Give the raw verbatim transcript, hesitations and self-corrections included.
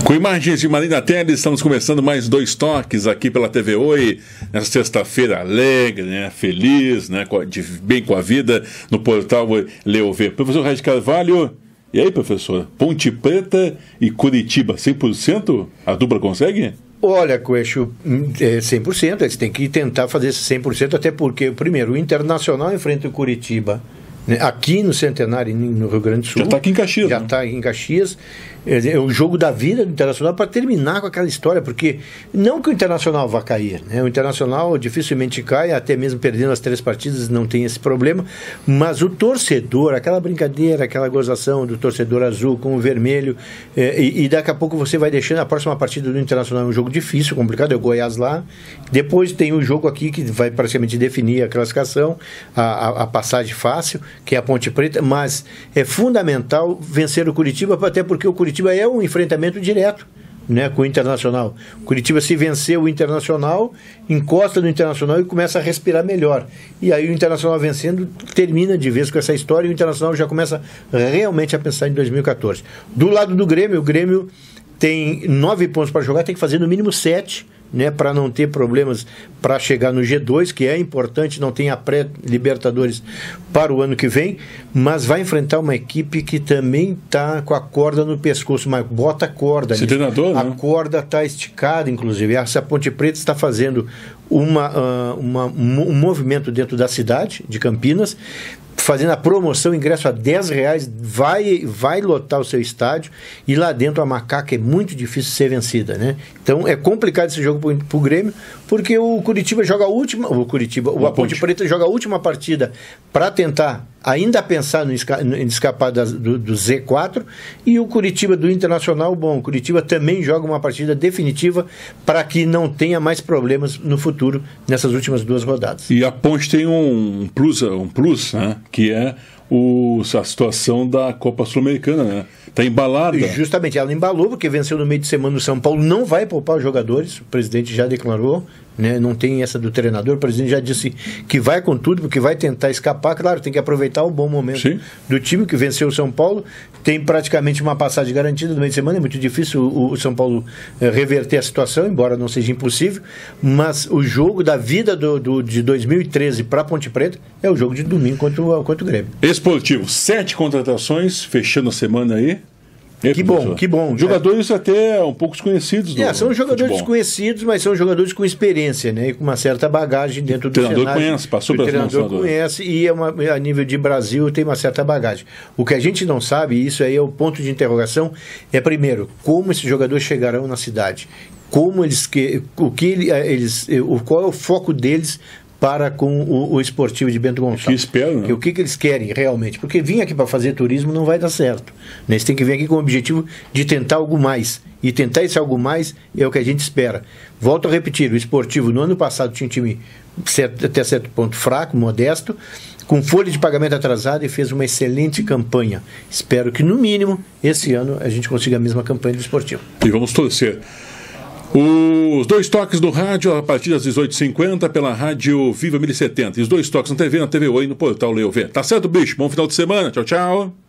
Com imagens de Marina Telles, estamos começando mais dois toques aqui pela T V Oi, nessa sexta-feira alegre, né, feliz, né, de bem com a vida, no portal Leovê. Professor Regis Carvalho, e aí, professor? Ponte Preta e Curitiba, cem por cento? A dupla consegue? Olha, Coelho, é cem por cento, eles têm que tentar fazer esse cem por cento, até porque, primeiro, o Internacional enfrenta o Curitiba, né, aqui no Centenário, no Rio Grande do Sul. Já está aqui em Caxias. Já está né? em Caxias. É o jogo da vida do Internacional para terminar com aquela história, porque não que o Internacional vá cair, né? O Internacional dificilmente cai, até mesmo perdendo as três partidas não tem esse problema, mas o torcedor, aquela brincadeira, aquela gozação do torcedor azul com o vermelho, é, e, e daqui a pouco você vai deixando a próxima partida do Internacional um jogo difícil, complicado, é o Goiás lá, depois tem o jogo aqui que vai praticamente definir a classificação, a, a, a passagem fácil, que é a Ponte Preta, mas é fundamental vencer o Curitiba, até porque o Curitiba Curitiba é um enfrentamento direto, né, com o Internacional. O Curitiba, se vencer o Internacional, encosta no Internacional e começa a respirar melhor. E aí o Internacional vencendo, termina de vez com essa história e o Internacional já começa realmente a pensar em dois mil e catorze. Do lado do Grêmio, o Grêmio tem nove pontos para jogar, tem que fazer no mínimo sete, né, para não ter problemas para chegar no G dois, que é importante, não tem a pré-Libertadores para o ano que vem, mas vai enfrentar uma equipe que também está com a corda no pescoço, mas bota a corda. Esse treinador, a né? corda está esticada, inclusive. Essa Ponte Preta está fazendo uma, uh, uma, um movimento dentro da cidade de Campinas, fazendo a promoção, ingresso a dez reais, vai, vai lotar o seu estádio, e lá dentro a macaca é muito difícil de ser vencida, né? Então é complicado esse jogo para o Grêmio, porque o Curitiba joga a última, o Curitiba, o a Ponte Preta joga a última partida para tentar ainda pensar no, em escapar das, do, do Z quatro, e o Curitiba do Internacional, bom, o Curitiba também joga uma partida definitiva para que não tenha mais problemas no futuro nessas últimas duas rodadas. E a Ponte tem um plus, um plus, né, que é o, a situação da Copa Sul-Americana, né? Está embalada. Justamente, ela embalou, porque venceu no meio de semana o São Paulo, não vai poupar os jogadores, o presidente já declarou, né? Não tem essa do treinador, o presidente já disse que vai com tudo, porque vai tentar escapar, claro, tem que aproveitar o bom momento Sim. do time que venceu o São Paulo, tem praticamente uma passagem garantida no meio de semana, é muito difícil o, o São Paulo é, reverter a situação, embora não seja impossível, mas o jogo da vida do, do, de dois mil e treze para Ponte Preta é o jogo de domingo contra o, contra o Grêmio. Esportivo, sete contratações, fechando a semana aí. É, que bom, que bom. Jogadores é. até um pouco desconhecidos. Do é, são jogadores futebol. desconhecidos, mas são jogadores com experiência, né? E com uma certa bagagem dentro do cenário. O treinador conhece, passou pela O treinador conhece e é uma, a nível de Brasil tem uma certa bagagem. O que a gente não sabe, e isso aí é o ponto de interrogação, é primeiro, como esses jogadores chegarão na cidade. Como eles, que, o que eles, o, qual é o foco deles para com o, o esportivo de Bento Gonçalves. Que espero, né? O que, que eles querem realmente? Porque vir aqui para fazer turismo não vai dar certo. Né? Eles têm que vir aqui com o objetivo de tentar algo mais. E tentar esse algo mais é o que a gente espera. Volto a repetir, o esportivo no ano passado tinha um time certo, até certo ponto fraco, modesto, com folha de pagamento atrasada, e fez uma excelente campanha. Espero que, no mínimo, esse ano a gente consiga a mesma campanha do esportivo. E vamos torcer. Os dois toques do rádio a partir das dezoito e cinquenta pela rádio Viva mil e setenta. E os dois toques na T V, na T V Oi, no portal Leovê. Tá certo, bicho? Bom final de semana. Tchau, tchau.